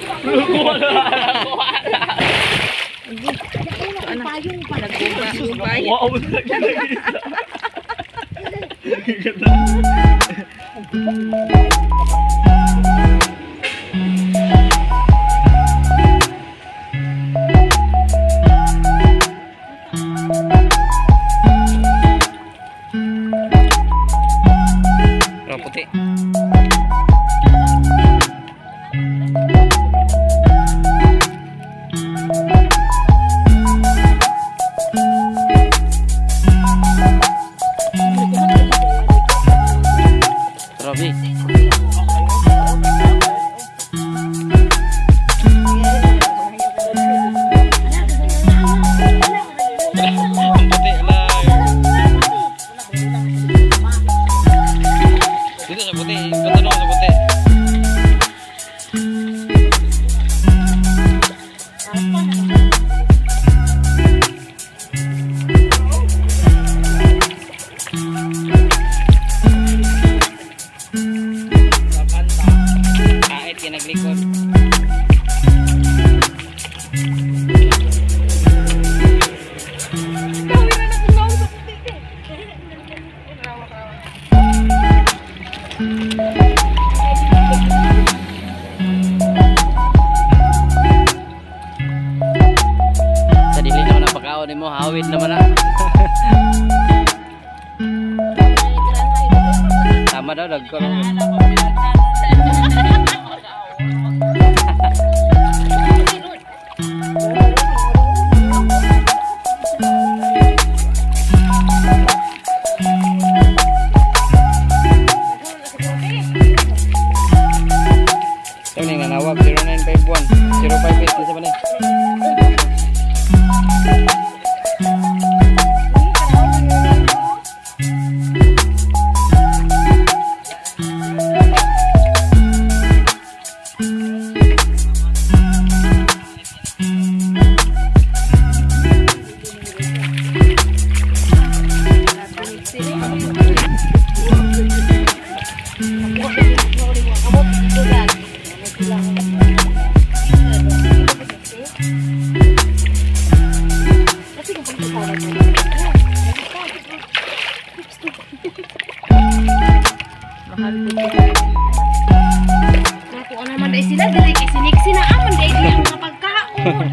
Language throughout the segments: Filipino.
Putih. Robi. Itu seputih, betul dong seputih. Kait kena glikon. Sadili naman ang pagkaon mo, hawid naman na. Tama daw, nagkaroon. Ito nga nawag 0951 0580 sa manay. Naku naman dahil sila dili kisiniksi na aman dahil di ang mga pagkaon.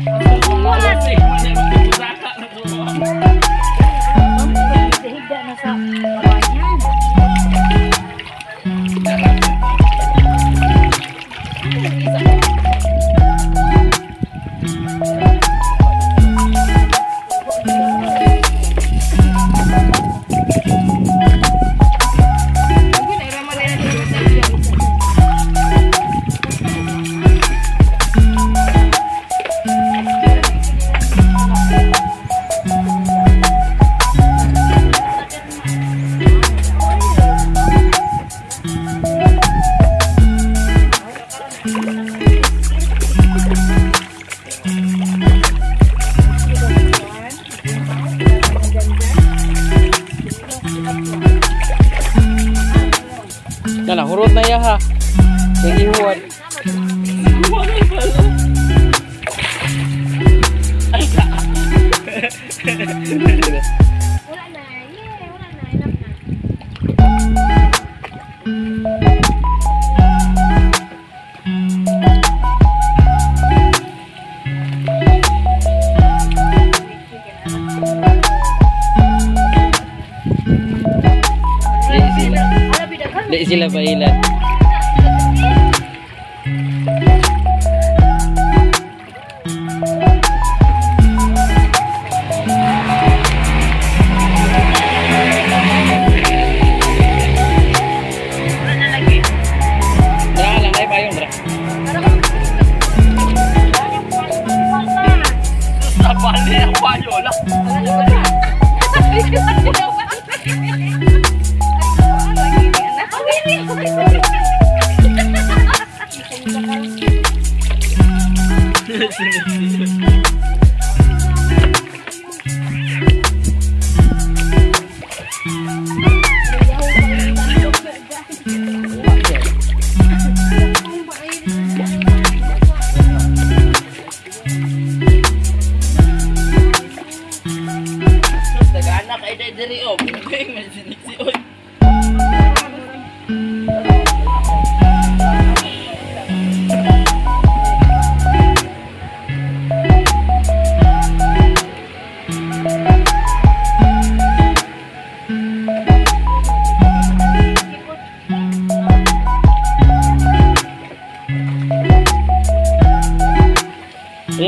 Higa na sa kabayan. Nah, hurut na ya ha. Yang ihuan. Wala na, wala na, enough na. Di sila bailan.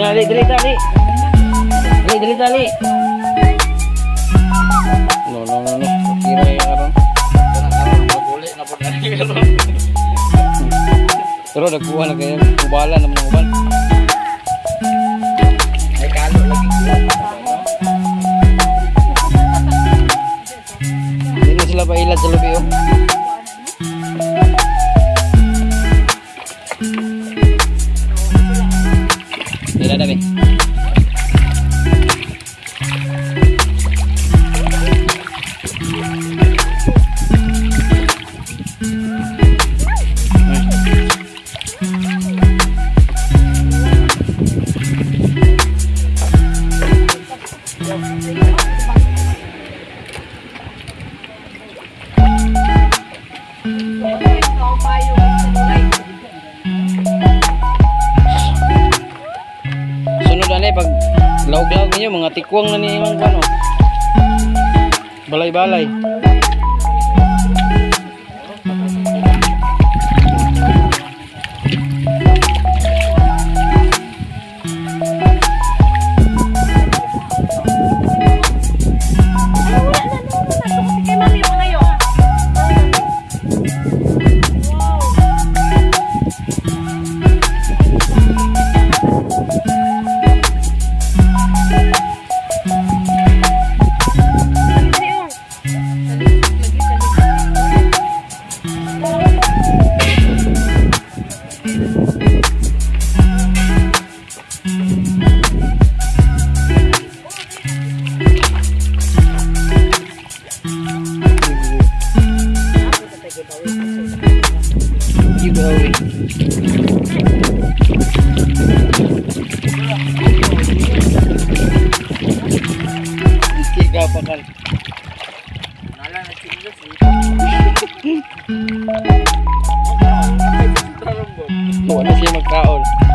Dali, dali, dali. Dali, dali, dali. No. Kira ya karon. Maguli na po dali karon. Pero nagkuha na kayo. Kubala naman ng uban. Ay kalo lagi. Hindi na sila pa ilad sa lubi oh. Tidak ada, Be. Sunod na pag laog-laog ninyo, mga tikwang na niyo mga ano. Balay-balay. Giveaway. Kigapakan. Nala na singles. Wala siya magkaon.